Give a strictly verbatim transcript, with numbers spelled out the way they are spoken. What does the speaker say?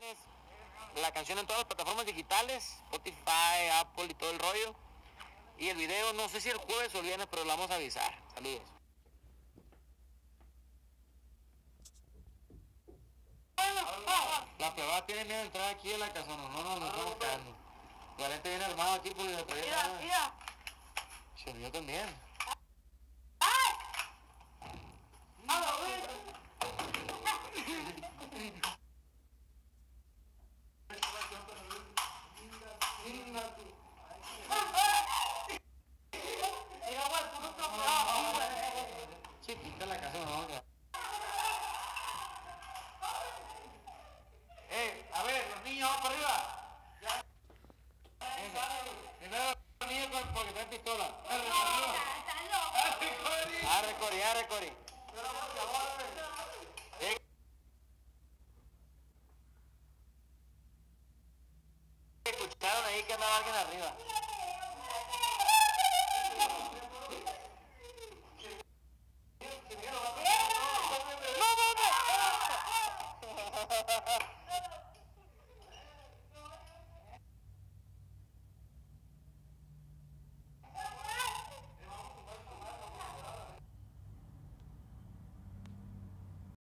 viernes la canción en todas las plataformas digitales, Spotify, Apple y todo el rollo. Y el video, no sé si el jueves o el viernes, pero lo vamos a avisar. Saludos. La prueba tiene miedo de entrar aquí en la casa, no, no, no, no estamos quedando. Valente viene armado aquí porque le traía nada. Mira, mira. Se yo también. Chiquita la casa, no. Eh, a ver, los niños, vamos para arriba. Primero los niños porque traen pistola. Arre, Cori, arre, Cori. Escucharon ahí que andaba alguien arriba.